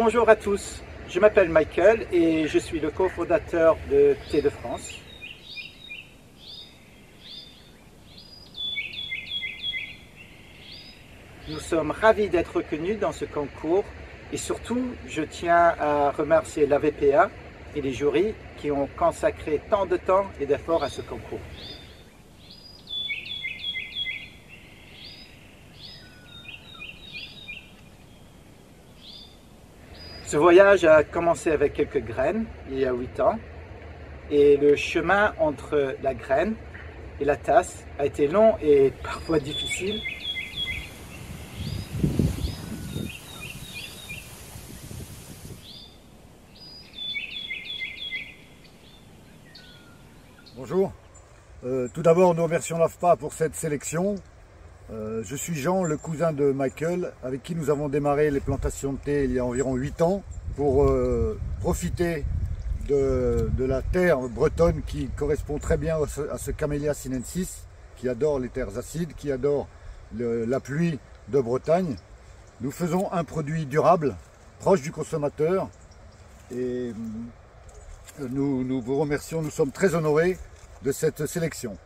Bonjour à tous, je m'appelle Michael et je suis le cofondateur de Thé de France. Nous sommes ravis d'être reconnus dans ce concours et surtout, je tiens à remercier l'AVPA et les jurys qui ont consacré tant de temps et d'efforts à ce concours. Ce voyage a commencé avec quelques graines il y a 8 ans et le chemin entre la graine et la tasse a été long et parfois difficile. Bonjour, tout d'abord nous remercions l'AVPA pour cette sélection. Je suis Jean, le cousin de Michael, avec qui nous avons démarré les plantations de thé il y a environ 8 ans pour profiter de la terre bretonne qui correspond très bien à ce Camellia sinensis, qui adore les terres acides, qui adore la pluie de Bretagne. Nous faisons un produit durable, proche du consommateur, et nous vous remercions, nous sommes très honorés de cette sélection.